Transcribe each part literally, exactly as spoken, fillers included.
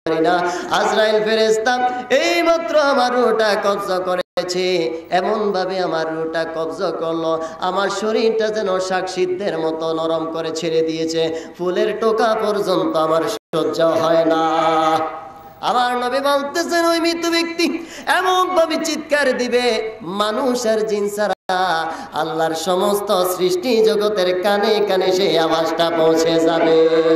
পারি না। আজরাইল ফেরেশতা এইমাত্র আমার রূহটা কবজা করেছে, এমন ভাবে আমার রূহটা কবজা করলো, আমার শরীরটা যেন শাকসিদ্ধের মতো নরম করে ছেড়ে দিয়েছে, ফুলের টোকা পর্যন্ত আমার সহ্য হয় না। আমার নবী বলতেছেন ওই মৃত ব্যক্তি এমন ভাবে চিৎকার দিবে, মানুষ আর জিন ছাড়া আল্লাহর সমস্ত সৃষ্টি জগতের কানে কানে সেই আওয়াজটা পৌঁছে যাবে।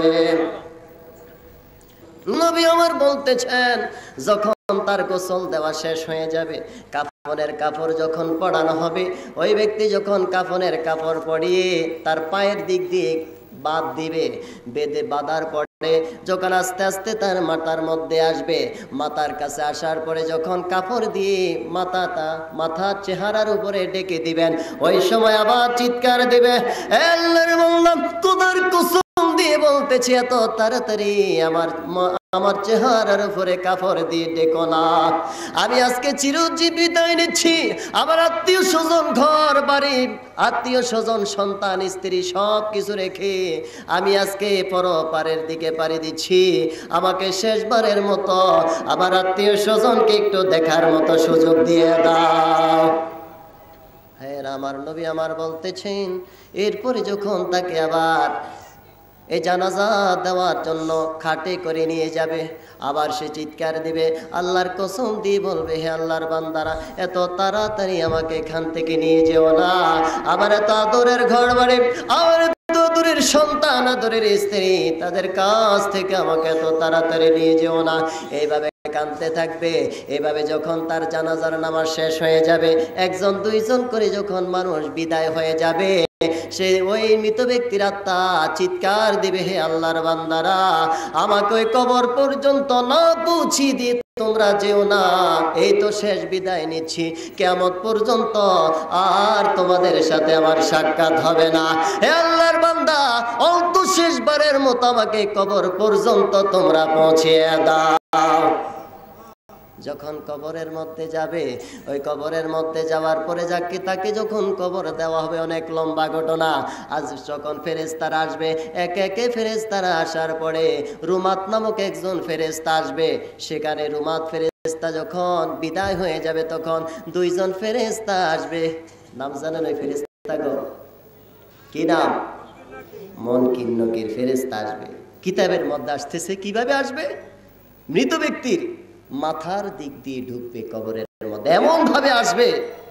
নবী আমার বলতেছেন যখন তার গোসল দেওয়া শেষ হয়ে যাবে, কাফনের কাপড় যখন পরানো হবে, ওই ব্যক্তি যখন কাফনের কাপড় পরিয়ে তার পায়ের দিক দিয়ে বাঁধ দিবে, বেঁধে বাঁধার পরে যখন আস্তে আস্তে তার মাথার মধ্যে আসবে, মাথার কাছে আসার পরে যখন কাপড় দিয়ে মাথাটা মাথার চেহারার উপরে ডেকে দিবেন, ওই সময় আবার চিৎকার দিবে, আল্লাহর বান্দা খোদার কসম দিয়ে বলতেছি এত তাড়াতাড়ি আমার আমার চেহারার উপরে কাপড় দিয়ে ডেকো না, আমি আজকে চিরজীবী বিদায় নিচ্ছি। আমার আত্মীয় স্বজন, ঘর বাড়ি, আত্মীয় স্বজন, সন্তান, স্ত্রী সব কিছু রেখে আমি আজকে পরপারের দিকে পাড়ি দিচ্ছি। আমাকে শেষবারের মতো আমার আত্মীয় স্বজনকে একটু দেখার মতো সুযোগ দিয়ে দাও। হ্যাঁ, আমার নবী আমার বলতেছেন এরপরে যখন তাকে আবার এই জানাজা দেওয়ার জন্য খাটে করে নিয়ে যাবে, আবার সে চিৎকার দিবে, আল্লাহর কসম দিয়ে বলবে, হে আল্লাহর বান্দারা এত তাড়াতাড়ি আমাকে এখান থেকে নিয়ে যেও না, আমার এত আদরের ঘর বাড়ি, আমার এত আদরের সন্তান, আদরের স্ত্রী, তাদের কাছ থেকে আমাকে এত তাড়াতাড়ি নিয়ে যেও না। এইভাবে কাঁদতে থাকবে। এভাবে যখন তার জানাজার নামাজ শেষ হয়ে যাবে, একজন দুইজন করে যখন মানুষ বিদায় হয়ে যাবে, সে ওই মৃত ব্যক্তির আত্মা চিৎকার দিবে, হে আল্লাহর বান্দারা আমাকে ওই কবর পর্যন্ত না পৌঁছে দিয়ে তোমরা যেও না, এই তো শেষ বিদায় নিচ্ছি, কিয়ামত পর্যন্ত আর তোমাদের সাথে আমার সাক্ষাৎ হবে না। হে আল্লাহর বান্দা অন্ত শেষবারের মতো আমাকে কবর পর্যন্ত তোমরা পৌঁছে দাও। যখন কবরের মধ্যে যাবে, ওই কবরের মধ্যে যাওয়ার পরে যাকে তাকে যখন কবর দেওয়া হবে, অনেক লম্বা ঘটনা। আজ যখন ফেরেশতারা আসবে, একে একে ফেরেশতারা আসার পরে রুমাত নামক একজন ফেরেশতা আসবে, সেখানে রুমাত ফেরেশতা যখন বিদায় হয়ে যাবে, তখন দুইজন ফেরেশতা আসবে। নাম জানেন ওই ফেরেশতা গো? কি নাম? মুনকির নকির ফেরেশতা আসবে। কিতাবের মধ্যে আসতেছে কিভাবে আসবে? মৃত ব্যক্তির মাথার দিক দিয়ে ঢুকবে কবরের মধ্যে, এমন ভাবে আসবে,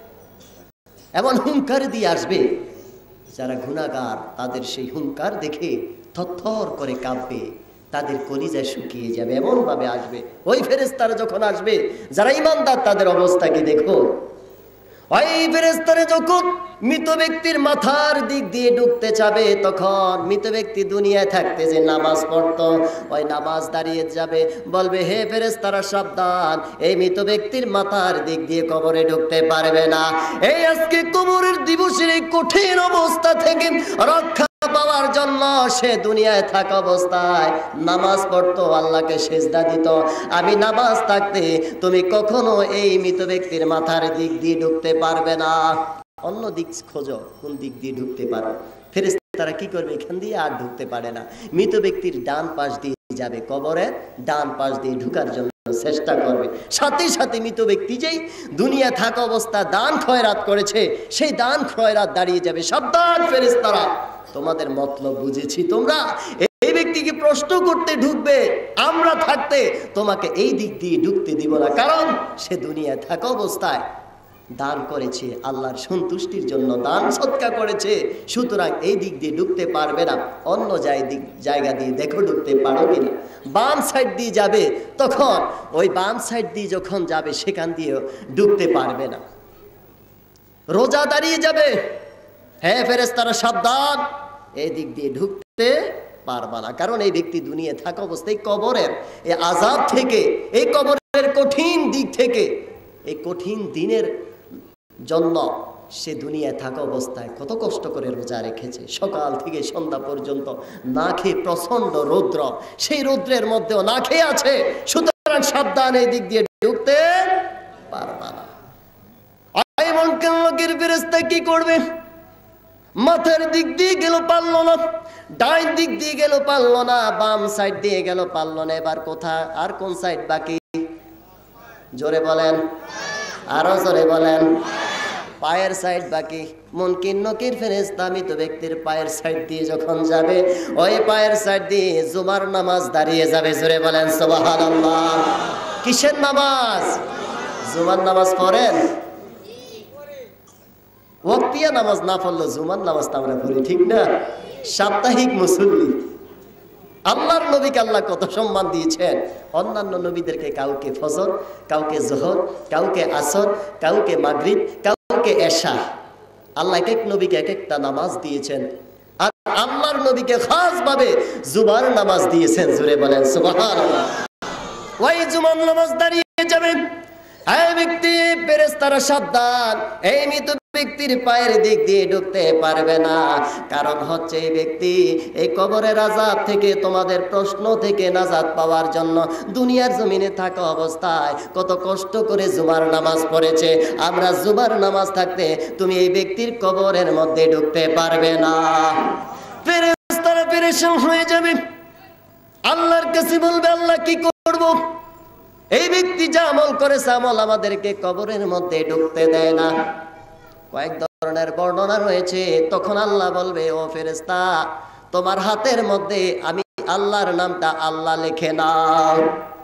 এমন হুঙ্কার দিয়ে আসবে, যারা গুনাহগার তাদের সেই হুঙ্কার দেখে থরথর করে কাঁপবে, তাদের কলিজায় শুকিয়ে যাবে, এমন ভাবে আসবে। ওই ফেরেশতারা যখন আসবে, যারা ঈমানদার তাদের অবস্থা কি দেখো। ওই ফেরেশতারা যখন মৃত ব্যক্তির মাথার দিক দিয়ে ঢুকতে যাবে, তখন মৃত ব্যক্তি দুনিয়ায় থাকতে যে নামাজ পড়তো, ওই নামাজ দাঁড়িয়ে যাবে, বলবে, হে ফেরেশতারা সাবধান, এই মৃত ব্যক্তির মাথার দিক দিয়ে কবরে ঢুকতে পারবে না। এই আজকে কবরের দিবসের এই কঠিন অবস্থা থেকে রক্ষা পাওয়ার জন্য সে দুনিয়ায় থাকা অবস্থায় নামাজ পড়তো, আল্লাহকে সেজদা দিত, আমি নামাজ থাকতে তুমি কখনো এই মৃত ব্যক্তির মাথার দিক দিয়ে ঢুকতে পারবে না, অন্য দিক খোঁজো, কোন দিক দিয়ে ঢুকতে পারো। ফেরেশতারা কি করবে? এখান দিয়ে আর ঢুকতে পারে না, মৃত ব্যক্তির ডান পাশ দিয়ে যাবে, কবরের ডান পাশ দিয়ে ঢুকার জন্য চেষ্টা করবে। সাথে সাথে মৃত ব্যক্তি যেই দুনিয়া থাকা অবস্থা দান খয়রাত করেছে, সেই দান খয়রাত দাঁড়িয়ে যাবে, সাবধান ফেরেশতারা তোমাদের মতলব বুঝেছি, তোমরা এই ব্যক্তিকে প্রশ্ন করতে ঢুকবে, আমরা থাকতে তোমাকে এই দিক দিয়ে ঢুকতে দিব না, কারণ সে দুনিয়ায় থাকা অবস্থায় দান করেছে, আল্লাহর সন্তুষ্টির জন্য দান সদকা করেছে, সুতরাং এই দিক দিয়ে ঢুকতে পারবে না, অন্য জায়গা দিয়ে দেখো ঢুকতে পারো কিনা। বাম সাইড দিয়ে যাবে, তখন ওই বাম সাইড দিয়ে যখন যাবে সেখান দিয়ে ঢুকতে পারবে না। রোজা দাঁড়িয়ে যাবে, হ্যাঁ ফেরেশতারা সাবধান, এই দিক দিয়ে ঢুকতে পারবা না, কারণ এই ব্যক্তি দুনিয়ায় থাকা অবস্থায় কবরের এই আযাব থেকে, এই কবরের কঠিন দিক থেকে, এই কঠিন দিনের জন্য সে দুনিয়ায় থাকা অবস্থায় কত কষ্ট করে রোজা রেখেছে, সকাল থেকে সন্ধ্যা পর্যন্ত না খেয়ে, প্রচন্ড রৌদ্র, সেই রৌদ্রের মধ্যেও না খেয়ে আছে, সুতরাং সাবধান, এই দিক দিয়ে ঢুকতে পারবা না। মুনকির ফেরেশতা কি করবে? মাথার দিক দিয়ে গেল পারলো না, ডাইন দিক দিয়ে গেল পারলো না, বাম সাইড দিয়ে গেল পারলো না, এবার কোথা আর কোন সাইড বাকি? জোরে বলেন, আরো জোরে বলেন। পায়ের সাইড বাকি। মুনকির নকির ফেরেশতা মৃত ব্যক্তির পায়ের সাইড দিয়ে যখন যাবে, ওই পায়ের সাইড দিয়ে জুমার নামাজ দাঁড়িয়ে যাবে। জোরে বলেন সুবহানাল্লাহ। কিসের নামাজ? জুমার নামাজ পড়েন? ওয়াক্তিয়া নামাজ না পড়লো জুমার নামাজ তো আমরা পড়ি, ঠিক না? সাপ্তাহিক মুসল্লি। আল্লাহর নবীকে আল্লাহ কত সম্মান দিয়েছেন। অন্যান্য নবীদেরকে কাউকে ফজর, কাউকে জোহর, কাউকে আসর, কাউকে মাগরিব, কাউকে এশা। আল্লাহ এক এক নবীকে এক একটা নামাজ দিয়েছেন, আর আল্লাহর নবীকে খাস ভাবে জুমার নামাজ দিয়েছেন। জোরে বলেন সুবহানাল্লাহ। ওই জুমার নামাজ দাঁড়িয়ে যাবেন। এই ব্যক্তি ফেরেশতারা সাবধান, এই মৃত ব্যক্তির পায়ের দিক দিয়ে ঢুকতে পারবে না। কারণ হচ্ছে এই ব্যক্তি এই কবরের আযাব থেকে, তোমাদের প্রশ্ন থেকে নাজাত পাওয়ার জন্য দুনিয়ার জমিনে থাকা অবস্থায় কত কষ্ট করে জুমার নামাজ পড়েছে। আমরা জুমার নামাজ থাকতে তুমি এই ব্যক্তির কবরের মধ্যে ঢুকতে পারবে না। ফেরেশতারা পেরেশান হয়ে যাবে, আল্লাহর কাছে বলবে, আল্লাহ কি করব? এই ব্যক্তি যা আমল করেছে, আমল আমাদেরকে কবরের মধ্যে ঢুকতে দেয় না। কয়েক ধরনের বর্ণনা রয়েছে। তখন আল্লাহ বলবে, ও ফেরেশতা, তোমার হাতের মধ্যে আমি আল্লাহর নামটা আল্লাহ লিখে নাও।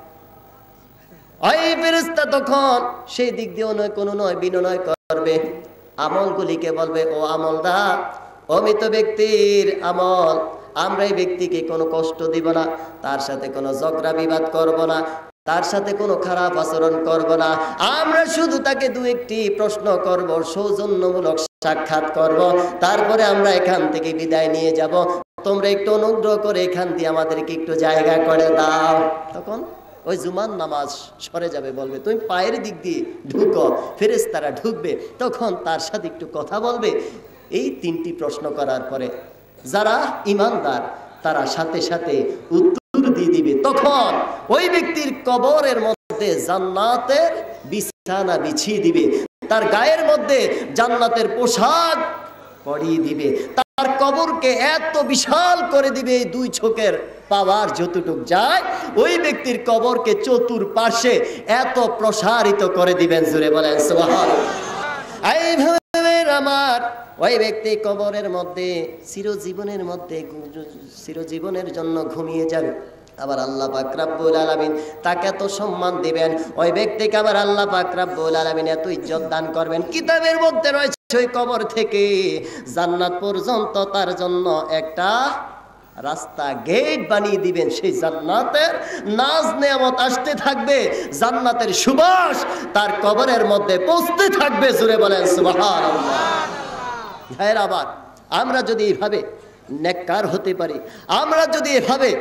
ওই ফেরেশতা তখন সেই দিক দিয়ে নয় কোনো নয় বিনয় করবে, আমলগুলিকে বলবে, ও আমলদা, অমৃত ব্যক্তির আমল, আমরা এই ব্যক্তিকে কোনো কষ্ট দিব না, তার সাথে কোনো ঝগড়া বিবাদ করব না, তার সাথে কোনো খারাপ আচরণ করব না। আমরা শুধু তাকে দু একটি প্রশ্ন করব, সৌজন্যমূলক সাক্ষাৎ করব, তারপরে আমরা এখান থেকে বিদায় নিয়ে যাব। তোমরা একটু অনুগ্রহ করে এখান দিয়ে আমাদেরকে একটু জায়গা করে দাও। তখন ওই জুমার নামাজ সরে যাবে, বলবে, তুমি পায়ের দিক দিয়ে ঢুকো। ফেরেশতারা ঢুকবে, তখন তার সাথে একটু কথা বলবে। এই তিনটি প্রশ্ন করার পরে যারা ঈমানদার তারা সাথে সাথে উত্তর দিয়ে দিবে। তখন ওই ব্যক্তির কবরের মধ্যে জান্নাতের বিছানা বিছিয়ে দিবে, তার গায়ের মধ্যে জান্নাতের পোশাক পরিয়ে দিবে, তার কবরকে এত বিশাল করে দিবে, এই দুই চোখের পাওয়ার যতটুক যায়, ওই ব্যক্তির কবরকে চতুর্পার্শ্বে এত প্রসারিত করে দিবেন। জোরে বলেন সুবহানাল্লাহ। এইভাবে আমার ওই ব্যক্তি কবরের মধ্যে চিরজীবনের মধ্যে চিরজীবনের জন্য ঘুমিয়ে যাবে। আবার আল্লাহ পাক রব্বুল আলামিন তাকে এত সম্মান দিবেন, ওই ব্যক্তিকে আবার আল্লাহ পাক রব্বুল আলামিন এত ইজ্জত দান করবেন। কিতাবের মধ্যে রয়েছে ওই কবর থেকে জান্নাত পর্যন্ত তার জন্য একটা রাস্তা, গেট বানিয়ে দিবেন। সেই জান্নাতের নাজ নেয়ামত আসতে থাকবে, জান্নাতের সুবাস তার কবরের মধ্যে পৌঁছতে থাকবে। জোরে বলেন সুবহানাল্লাহ। ভাইয়ের, আবার আমরা যদি এভাবে নেককার হতে পারি, আমরা যদি এভাবে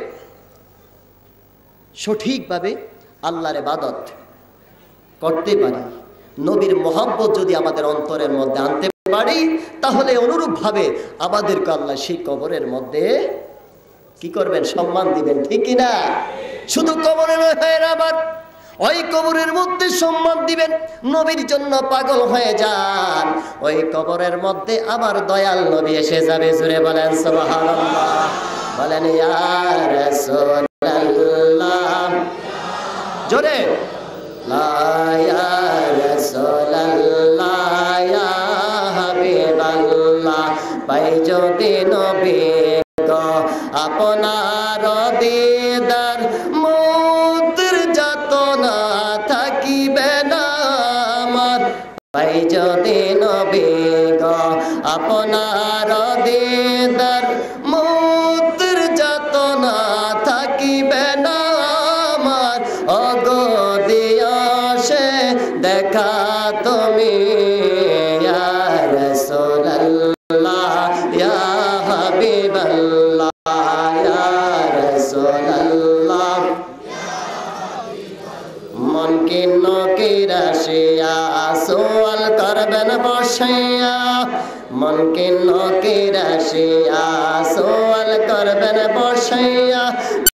সঠিকভাবে আল্লাহর ইবাদত করতে পারি, নবীর মহব্বত যদি আমাদের অন্তরের মধ্যে আনতে পারি, তাহলে অনুরূপভাবে আমাদেরকে আল্লাহ সেই কবরের মধ্যে কি করবেন? সম্মান দিবেন, ঠিক কিনা? শুধু কবরে নয় ভাইয়ের, আবার ওই কবরের মধ্যে সম্মান দিবেন। নবীর জন্য পাগল হয়ে যান, ওই কবরের মধ্যে আবার দয়াল নবী এসে যাবে। জোরে বলেন সুবহানাল্লাহ। বলেন ইয়া রাসূলুল্লাহ। জোরে লা ইয়া রাসূলুল্লাহ ইয়া হাবিবাল্লাহ। পাই যদি নবী গো আপনার দিদার, মুদের যাতনা থাকিবে না আমার। পাই যদি নবী গো আপনার দিদার, মুদের যাতনা থাকিবে না আমার। ওগো দিও সে দেখা তুমি ইয়া রাসূলুল্লাহ ইয়া হাবিবাল্লাহ ইয়া রাসূলুল্লাহ। মন কি নকির আসিয়া সোয়াল করবেন বসাইয়া, মন কি নকির আসিয়া সোয়াল করবেন বসাইয়া।